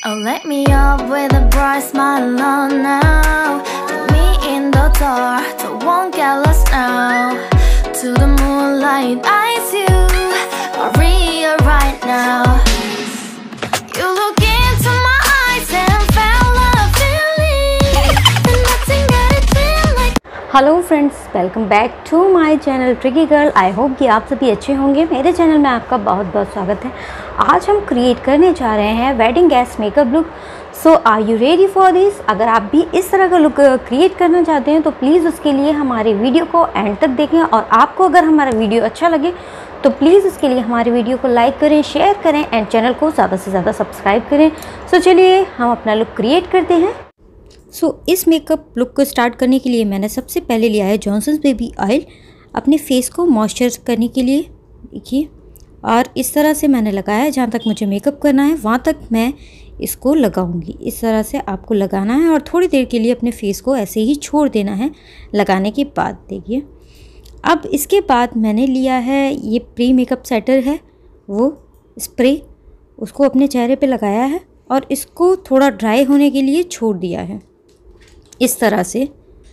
Oh, let me up with a bright smile on now. Put me in the dark, so won't get lost now. To the moonlight, eyes you, Maria right now. You look into my eyes and felt a feeling, and nothing got it feel like. Hello friends, welcome back to my channel tricky girl. I hope कि आप सभी अच्छे होंगे। मेरे channel में आपका बहुत बहुत स्वागत है। आज हम क्रिएट करने जा रहे हैं wedding guest makeup look. So are you ready for this? अगर आप भी इस तरह का लुक क्रिएट करना चाहते हैं तो प्लीज़ उसके लिए हमारे वीडियो को एंड तक देखें, और आपको अगर हमारा वीडियो अच्छा लगे तो प्लीज़ उसके लिए हमारे वीडियो को लाइक करें, शेयर करें एंड चैनल को ज़्यादा से ज़्यादा सब्सक्राइब करें। सो चलिए हम अपना लुक क्रिएट करते हैं। इस मेकअप लुक को स्टार्ट करने के लिए मैंने सबसे पहले लिया है जॉनसन्स बेबी ऑयल अपने फेस को मॉइस्चर करने के लिए। देखिए, और इस तरह से मैंने लगाया है। जहाँ तक मुझे मेकअप करना है वहाँ तक मैं इसको लगाऊंगी। इस तरह से आपको लगाना है और थोड़ी देर के लिए अपने फेस को ऐसे ही छोड़ देना है लगाने के बाद। देखिए, अब इसके बाद मैंने लिया है ये प्री मेकअप सेटर है, वो स्प्रे, उसको अपने चेहरे पे लगाया है और इसको थोड़ा ड्राई होने के लिए छोड़ दिया है इस तरह से।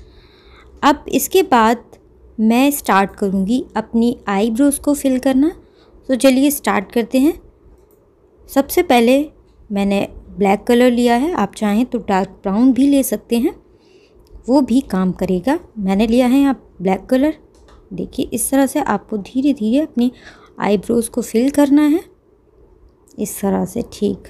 अब इसके बाद मैं स्टार्ट करूँगी अपनी आईब्रोज़ को फिल करना। तो चलिए स्टार्ट करते हैं। सबसे पहले मैंने ब्लैक कलर लिया है, आप चाहें तो डार्क ब्राउन भी ले सकते हैं, वो भी काम करेगा। मैंने लिया है यहाँ ब्लैक कलर। देखिए, इस तरह से आपको धीरे धीरे अपनी आईब्रोज़ को फिल करना है इस तरह से। ठीक,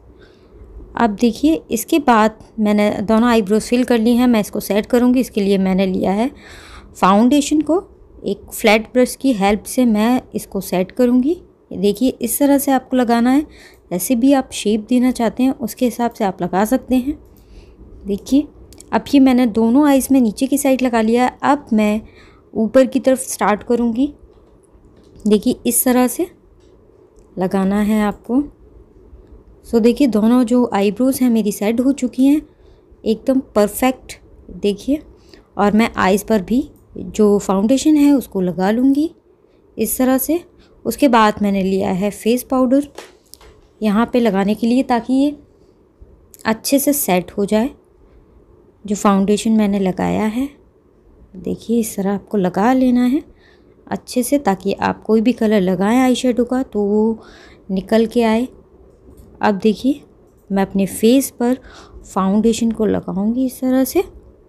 अब देखिए, इसके बाद मैंने दोनों आईब्रोज़ फिल कर ली हैं। मैं इसको सेट करूँगी। इसके लिए मैंने लिया है फाउंडेशन को, एक फ्लैट ब्रश की हेल्प से मैं इसको सेट करूँगी। देखिए, इस तरह से आपको लगाना है। जैसे भी आप शेप देना चाहते हैं उसके हिसाब से आप लगा सकते हैं। देखिए, अब ये मैंने दोनों आईज़ में नीचे की साइड लगा लिया है। अब मैं ऊपर की तरफ स्टार्ट करूँगी। देखिए, इस तरह से लगाना है आपको। देखिए, दोनों जो आईब्रोज़ हैं मेरी सेट हो चुकी हैं एकदम परफेक्ट। देखिए, और मैं आईज़ पर भी जो फाउंडेशन है उसको लगा लूँगी इस तरह से। उसके बाद मैंने लिया है फेस पाउडर यहाँ पे लगाने के लिए, ताकि ये अच्छे से सेट हो जाए जो फाउंडेशन मैंने लगाया है। देखिए, इस तरह आपको लगा लेना है अच्छे से, ताकि आप कोई भी कलर लगाएं आई शेडो का तो वो निकल के आए। अब देखिए, मैं अपने फेस पर फाउंडेशन को लगाऊंगी इस तरह से।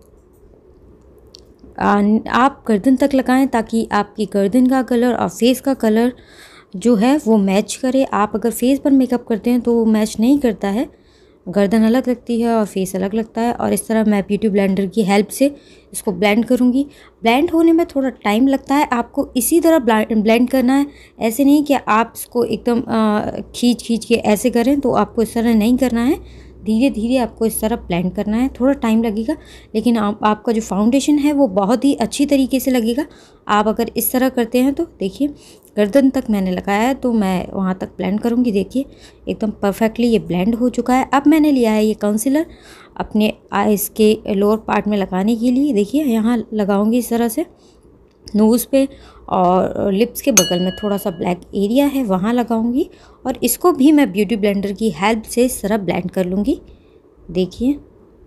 आप गर्दन तक लगाएं ताकि आपकी गर्दन का कलर और फेस का कलर जो है वो मैच करे। आप अगर फेस पर मेकअप करते हैं तो वो मैच नहीं करता है, गर्दन अलग लगती है और फेस अलग लगता है। और इस तरह मैं ब्यूटी ब्लेंडर की हेल्प से इसको ब्लेंड करूँगी। ब्लेंड होने में थोड़ा टाइम लगता है, आपको इसी तरह ब्लेंड करना है। ऐसे नहीं कि आप इसको एकदम खींच के ऐसे करें, तो आपको इस तरह नहीं करना है। धीरे धीरे आपको इस तरह ब्लेंड करना है। थोड़ा टाइम लगेगा, लेकिन आपका जो फाउंडेशन है वो बहुत ही अच्छी तरीके से लगेगा आप अगर इस तरह करते हैं तो। देखिए, गर्दन तक मैंने लगाया है तो मैं वहाँ तक ब्लेंड करूँगी। देखिए, एकदम परफेक्टली ये ब्लेंड हो चुका है। अब मैंने लिया है ये कंसीलर अपने आईज़ के लोअर पार्ट में लगाने के लिए। देखिए, यहाँ लगाऊंगी इस तरह से नोज़ पे, और लिप्स के बगल में थोड़ा सा ब्लैक एरिया है वहाँ लगाऊंगी, और इसको भी मैं ब्यूटी ब्लेंडर की हेल्प से इस तरह ब्लेंड कर लूँगी। देखिए,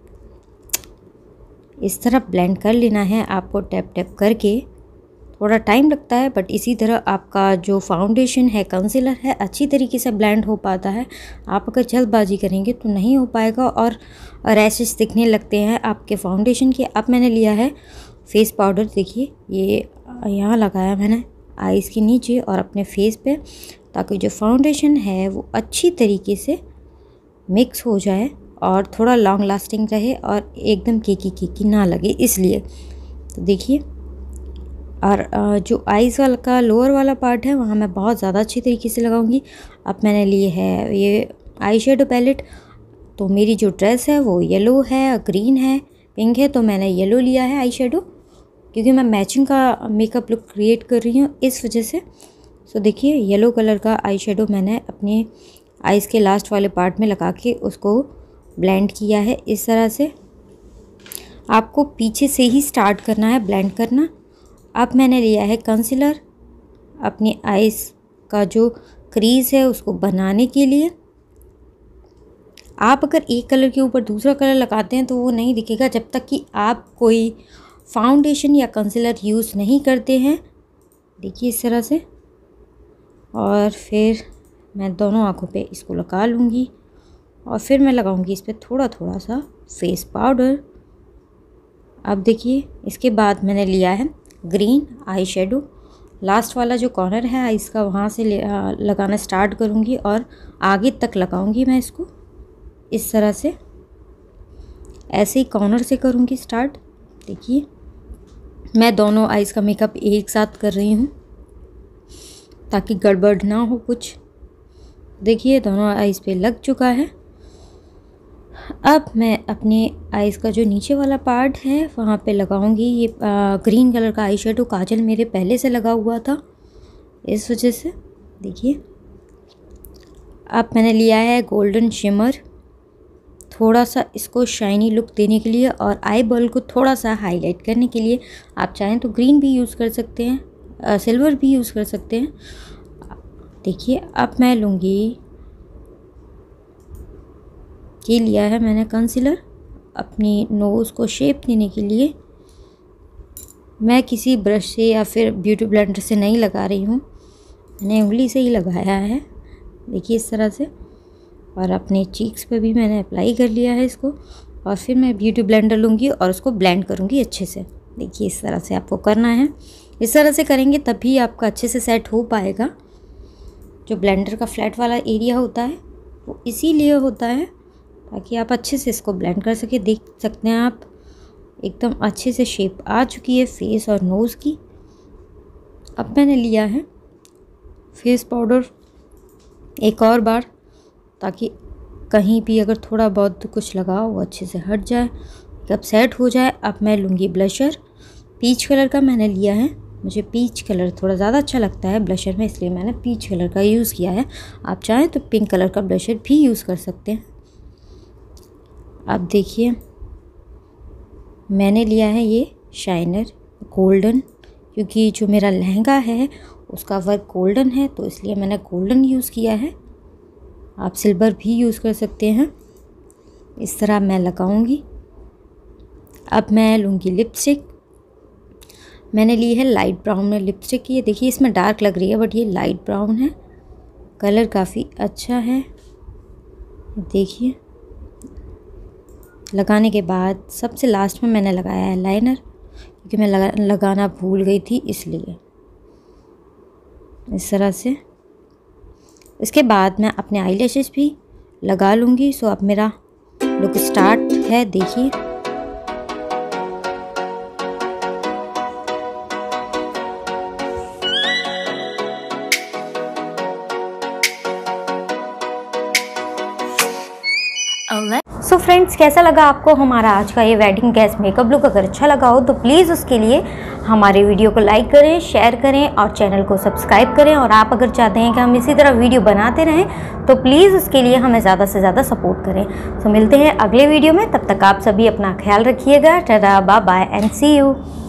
इस तरह ब्लेंड कर लेना है आपको टैप टैप करके। थोड़ा टाइम लगता है, बट इसी तरह आपका जो फाउंडेशन है, कंसीलर है, अच्छी तरीके से ब्लेंड हो पाता है। आप अगर जल्दबाजी करेंगे तो नहीं हो पाएगा और रैशेस दिखने लगते हैं आपके फाउंडेशन के। अब मैंने लिया है फेस पाउडर। देखिए, ये यहाँ लगाया मैंने आईज़ के नीचे और अपने फेस पे, ताकि जो फाउंडेशन है वो अच्छी तरीके से मिक्स हो जाए और थोड़ा लॉन्ग लास्टिंग रहे और एकदम केकी ना लगे, इसलिए। तो देखिए, और जो आईज़ वाला का लोअर वाला पार्ट है वहाँ मैं बहुत ज़्यादा अच्छी तरीके से लगाऊंगी। अब मैंने लिए है ये आई शेडो पैलेट। तो मेरी जो ड्रेस है वो येलो है, ग्रीन है, पिंक है, तो मैंने येलो लिया है आई शेडो, क्योंकि मैं मैचिंग का मेकअप लुक क्रिएट कर रही हूँ इस वजह से। देखिए, येलो कलर का आई शेडो मैंने अपने आईज़ के लास्ट वाले पार्ट में लगा के उसको ब्लेंड किया है इस तरह से। आपको पीछे से ही स्टार्ट करना है ब्लेंड करना। अब मैंने लिया है कंसीलर अपनी आईज़ का जो क्रीज़ है उसको बनाने के लिए। आप अगर एक कलर के ऊपर दूसरा कलर लगाते हैं तो वो नहीं दिखेगा जब तक कि आप कोई फाउंडेशन या कंसीलर यूज़ नहीं करते हैं। देखिए इस तरह से। और फिर मैं दोनों आँखों पे इसको लगा लूँगी और फिर मैं लगाऊँगी इस पर थोड़ा थोड़ा सा फेस पाउडर। अब देखिए इसके बाद मैंने लिया है ग्रीन आई शेडो। लास्ट वाला जो कॉर्नर है आइस का वहाँ से लगाना स्टार्ट करूँगी और आगे तक लगाऊँगी मैं इसको इस तरह से। ऐसे ही कॉर्नर से करूँगी स्टार्ट। देखिए मैं दोनों आइस का मेकअप एक साथ कर रही हूँ ताकि गड़बड़ ना हो कुछ। देखिए दोनों आइस पे लग चुका है। अब मैं अपने आइस का जो नीचे वाला पार्ट है वहाँ पे लगाऊंगी ये ग्रीन कलर का आई शेडो। काजल मेरे पहले से लगा हुआ था इस वजह से। देखिए अब मैंने लिया है गोल्डन शिमर, थोड़ा सा इसको शाइनी लुक देने के लिए और आई बॉल को थोड़ा सा हाईलाइट करने के लिए। आप चाहें तो ग्रीन भी यूज़ कर सकते हैं, सिल्वर भी यूज़ कर सकते हैं। देखिए अब मैं लूँगी, ये लिया है मैंने कंसीलर अपनी नोज़ को शेप देने के लिए। मैं किसी ब्रश से या फिर ब्यूटी ब्लेंडर से नहीं लगा रही हूँ, मैंने उंगली से ही लगाया है। देखिए इस तरह से। और अपने चीक्स पे भी मैंने अप्लाई कर लिया है इसको। और फिर मैं ब्यूटी ब्लेंडर लूँगी और उसको ब्लेंड करूँगी अच्छे से। देखिए इस तरह से आपको करना है। इस तरह से करेंगे तभी आपका अच्छे से सेट हो पाएगा। जो ब्लेंडर का फ्लैट वाला एरिया होता है वो इसीलिए होता है ताकि आप अच्छे से इसको ब्लेंड कर सके। देख सकते हैं आप एकदम अच्छे से शेप आ चुकी है फेस और नोज़ की। अब मैंने लिया है फेस पाउडर एक और बार ताकि कहीं भी अगर थोड़ा बहुत कुछ लगा वो अच्छे से हट जाए, जब सेट हो जाए। अब मैं लूँगी ब्लशर, पीच कलर का मैंने लिया है। मुझे पीच कलर थोड़ा ज़्यादा अच्छा लगता है ब्लशर में, इसलिए मैंने पीच कलर का यूज़ किया है। आप चाहें तो पिंक कलर का ब्लशर भी यूज़ कर सकते हैं। अब देखिए मैंने लिया है ये शाइनर गोल्डन, क्योंकि जो मेरा लहंगा है उसका वर्क गोल्डन है तो इसलिए मैंने गोल्डन यूज़ किया है। आप सिल्वर भी यूज़ कर सकते हैं। इस तरह मैं लगाऊंगी। अब मैं लूँगी लिपस्टिक। मैंने ली है लाइट ब्राउन में लिपस्टिक। ये देखिए इसमें डार्क लग रही है बट ये लाइट ब्राउन है, कलर काफ़ी अच्छा है। देखिए लगाने के बाद सबसे लास्ट में मैंने लगाया है लाइनर, क्योंकि मैं लगाना भूल गई थी इसलिए। इस तरह से इसके बाद मैं अपने आईलैशेस भी लगा लूँगी। सो अब मेरा लुक स्टार्ट है। देखिए सो फ्रेंड्स, कैसा लगा आपको हमारा आज का ये वेडिंग गेस्ट मेकअप लुक? अगर अच्छा लगा हो तो प्लीज़ उसके लिए हमारे वीडियो को लाइक करें, शेयर करें और चैनल को सब्सक्राइब करें। और आप अगर चाहते हैं कि हम इसी तरह वीडियो बनाते रहें तो प्लीज़ उसके लिए हमें ज़्यादा से ज़्यादा सपोर्ट करें। तो मिलते हैं अगले वीडियो में, तब तक आप सभी अपना ख्याल रखिएगा। Tata, bye bye and see you.